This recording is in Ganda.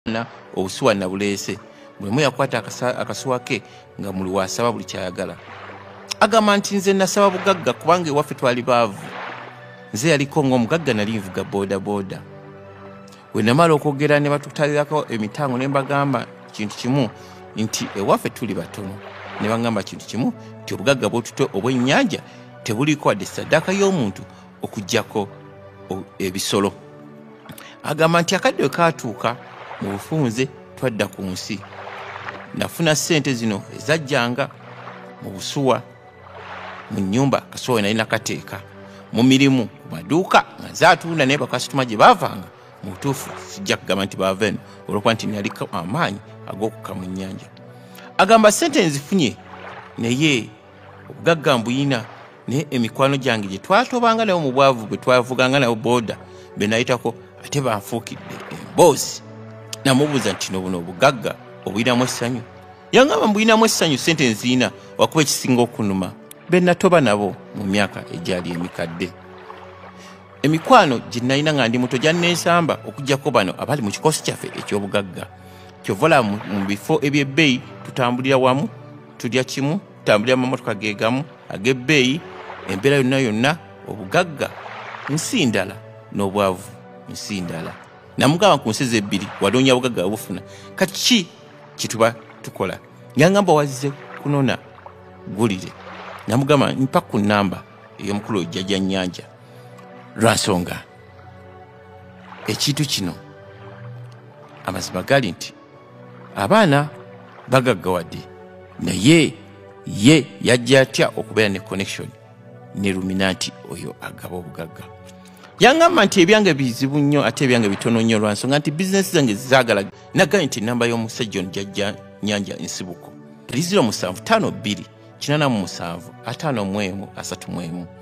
na obusuwa na bulese bwe mu yakwata akasuwa ke nga muli wasaba buli kyayagala. Agamba nti nze nasaba bugagga kubanga ewaffe twali baavu. Nze yaliko ng'omugagga nali nvuga boda. We namala okwogera ne batutalirako emitango ne mbagamba kintu kimu nti ewaffe tuli batono. Ne bangamba kintu kimu nti obugagga bw'otutwe obw'ennyanja tebuliko wadde saddaaka y'omuntu okuggyako ebisolo. Agamba nti akadde kaatuuka mu bufunze twadda ku nsi. Nafuna ssente zino ezajjanga mu busuwa, mu nnyumba kasuwa nali nakateeka, mu mirimu, ku maduuka nga zaatunda naye bakasitoma gye baavanga mu butuufu sijja kugamba nti baava eno olwokuba nti naliko amaanyi ag'okukka mu nnyanja. Agamba ssente nzifunye naye obugagga mbuyina naye emikwano gyange gye twatobanga nayo mu bwavu bwe twavuganga nayo booda be nayitako ate banfuukidde emboozi. Namubuuza nti no buno obugagga obuyinamu essanyu? Yangamba mbuyinamu essanyu, ssente nziina wakuba ekisinga okunuma be natoba nabo mu myaka egyali emikadde. Emikwano gye nalina nga ndi muto gyanneesamba okuggyako bano abali mu kikosi kyaffe eky'obugagga. Kyovola mu bifo eby'ebbeeyi tutambulira wamu, tulya kimu, tutambulira mu mamotoka geegamu ag'ebbeeyi, embeera yonna obugagga nsi ndala n'obwavu nsi ndala. Namugamba ku nsi ebbiri waloonya obugagga obufuna kati ki kituba tukola? Yangamba wazze kunona gulire. Namugamba mpa ku nnamba ey'omukulu ojjajja nnyanja lwa nsonga ekintu kino amazima gali nti abaana bagaggawadde naye ye yajja atya okubeera ne connection ne luminanti oyo agaba obugagga. Yangamba nti ebyange bizibu nnyo ate ebyange bitono nnyo lwa nsonga nti bizinesi zange zaagala. Nagambye nti nnamba y'omusajja ono jjajja nnyanja nsibuko 0752 887 51 31.